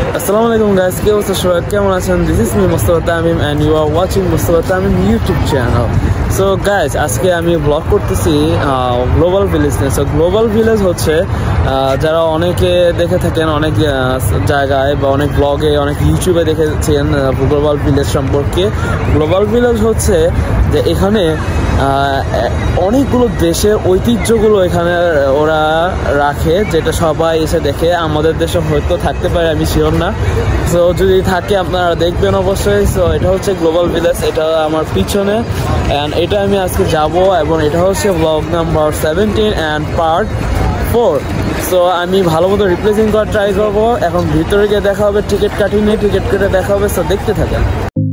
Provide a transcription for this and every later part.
Assalamu alaikum guys, কেমন আছেন? This is me Mostafa Tamim and you are watching Mostafa Tamim YouTube channel. So guys, আজকে আমি blog করতেছি Global Village নিয়ে। So Global Village হচ্ছে যারা অনেকে দেখে থাকেন অনেক জায়গায় বা অনেক ব্লগে অনেক ইউটিউবে দেখেছেন গ্লোবাল ভিলেজ সম্পর্কে। গ্লোবাল ভিলেজ হচ্ছে যে এখানে অনেকগুলো দেশের ঐতিহ্যগুলো এখানে ওরা রাখে, যেটা সবাই এসে দেখে। আমাদের দেশে হয়তো থাকতে পারে, আমি শিওর না। সো যদি থাকে আপনারা দেখবেন অবশ্যই। সো এটা হচ্ছে গ্লোবাল ভিলেজ, এটা আমার পিছনে, অ্যান্ড এটা আমি আজকে যাব, এবং এটা হচ্ছে blog number 17 and part 4। So আমি ভালো মতো রিপ্রেজেন্ট করার ট্রাই করবো। এখন ভিতরে গিয়ে দেখা হবে, টিকিট কাটিনি, টিকিট কেটে দেখা হবে। সো দেখতে থাকেন।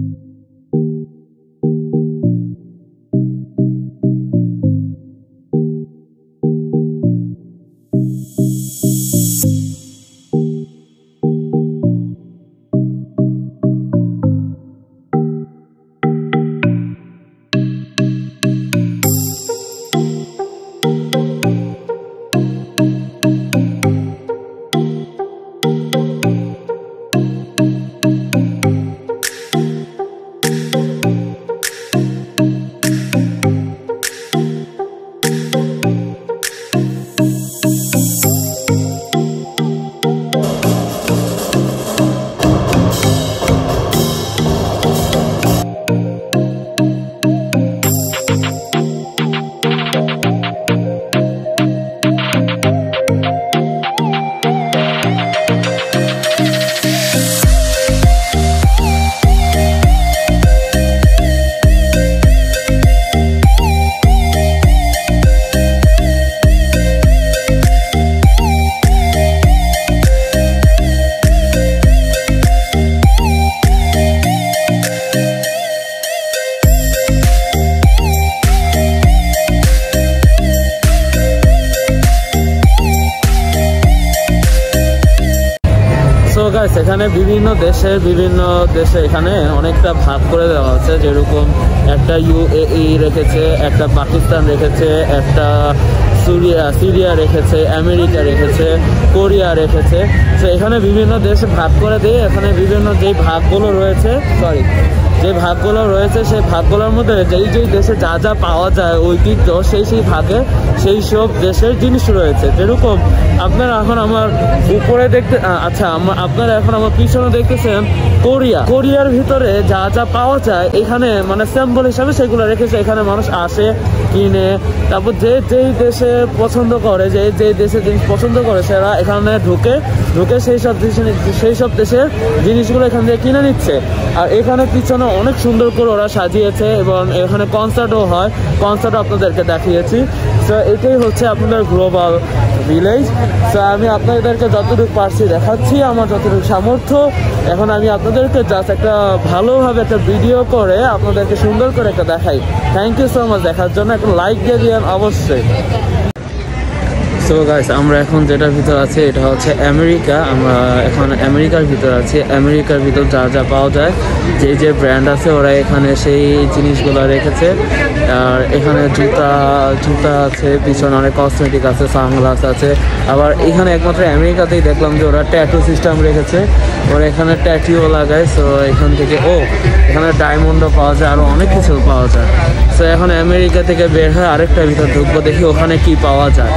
এখানে বিভিন্ন দেশে এখানে অনেকটা ভাগ করে দেওয়া আছে। যেরকম একটা UAE রেখেছে, একটা পাকিস্তান রেখেছে, একটা সিরিয়া রেখেছে, আমেরিকা রেখেছে, কোরিয়া রেখেছে। তো এখানে বিভিন্ন দেশে ভাগ করে দিয়ে এখানে বিভিন্ন যে ভাগগুলো রয়েছে সেই ভাগগুলোর মধ্যে যেই দেশে যা যা পাওয়া যায় ঐতিহ্য, সেই ভাগে সেই সব দেশের জিনিস রয়েছে। যেরকম আপনারা এখন আমার উপরে আপনারা এখন আমার পিছনে দেখতেছেন কোরিয়ার ভিতরে যা যা পাওয়া যায় এখানে মানে স্যাম্পল হিসাবে সেগুলো রেখেছে। এখানে মানুষ আসে, কিনে, তারপর যেই দেশে পছন্দ করে, যে দেশে জিনিস পছন্দ করে সেরা এখানে ঢুকে সেই সব দেশের জিনিসগুলো এখান থেকে কিনে নিচ্ছে। আর এখানে পিছনে অনেক সুন্দর করে ওরা সাজিয়েছে, এবং এখানে কনসার্টও হয়, কনসার্টও আপনাদেরকে দেখিয়েছি। তো এটাই হচ্ছে আপনাদের গ্লোবাল ভিলেজ। তো আমি আপনাদেরকে যতটুকু পারছি দেখাচ্ছি, আমার যতটুকু সামর্থ্য। এখন আমি আপনাদেরকে জাস্ট একটা ভালোভাবে একটা ভিডিও করে আপনাদেরকে সুন্দর করে একটা দেখাই। থ্যাংক ইউ সো মাচ দেখার জন্য। একটা লাইক দিয়ে দিন অবশ্যই। সো গাইস, আমরা এখন যেটার ভিতর আছি এটা হচ্ছে আমেরিকা। আমরা এখন আমেরিকার ভিতর আছি। আমেরিকার ভিতর যা যা পাওয়া যায়, যে ব্র্যান্ড আছে ওরা এখানে সেই জিনিসগুলো রেখেছে। আর এখানে জুতা আছে, পিছনে অনেক কসমেটিক আছে, সানগ্লাস আছে। আবার এখানে একমাত্র আমেরিকাতেই দেখলাম যে ওরা ট্যাটু সিস্টেম রেখেছে, ওরা এখানে ট্যাটুও লাগায়। সো এখান থেকে এখানে ডায়মন্ডও পাওয়া যায়, আরও অনেক কিছু পাওয়া যায়। সো এখন আমেরিকা থেকে বের হয়ে আরেকটা ভিতর ঢুকবো, দেখি ওখানে কি পাওয়া যায়।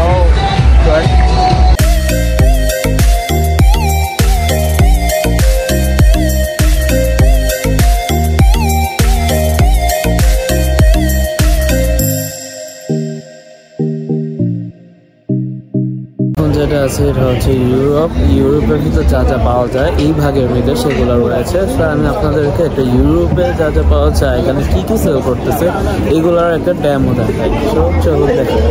যেটা আছে এটা হচ্ছে ইউরোপের ভিতর যা যা পাওয়া যায় এই ভাগের ভিতরে সেগুলো রয়েছে। আমি আপনাদেরকে একটা ইউরোপে যা যা পাওয়া যায় এখানে কি সেল করতেছে এইগুলোর একটা ডেমো দেখাই। চলো দেখাই।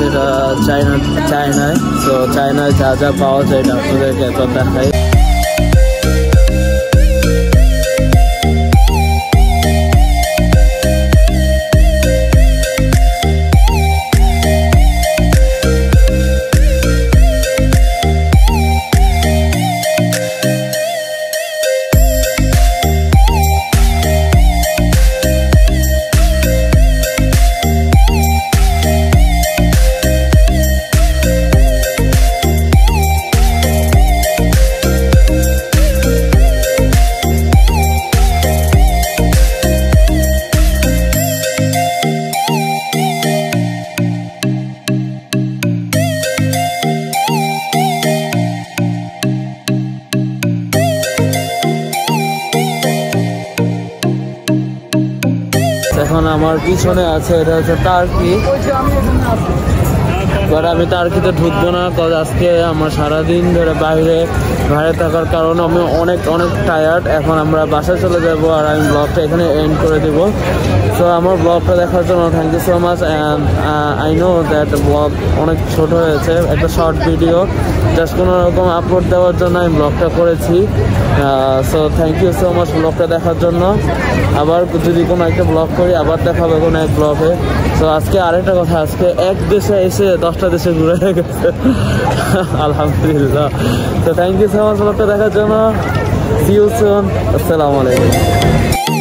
এটা চায়নায়। তো চায়নায় যা যা পাওয়া যায় এটা আপনাদেরকে তো দেখাই। এখন আমার পিছনে আছে এটা হচ্ছে টার্কি, বাট আমি টার্কিতে ঢুকবো না, কারণ আজকে আমার সারাদিন ধরে বাইরে থাকার কারণে আমি অনেক টায়ার্ড। এখন আমরা বাসায় চলে যাব আর আমি ব্লগটা এখানে এন্ড করে দেব। সো আমার ব্লগটা দেখার জন্য thank you so much. And I know that blog অনেক ছোট হয়েছে, একটা শর্ট ভিডিও জাস্ট কোনো রকম আপলোড দেওয়ার জন্য আমি ব্লগটা করেছি। So thank you so much ব্লগটা দেখার জন্য। আবার যদি কোনো একটা ব্লগ করি আবার দেখাবে কোনো এক ব্লগে। সো আজকে আরেকটা কথা, আজকে এক দেশে এসে 10টা দেশে ঘুরে গেছে আলহামদুলিল্লাহ। তো থ্যাংক ইউ সো মাচ ব্লগটা দেখার জন্য। See you soon. আসসালামু আলাইকুম।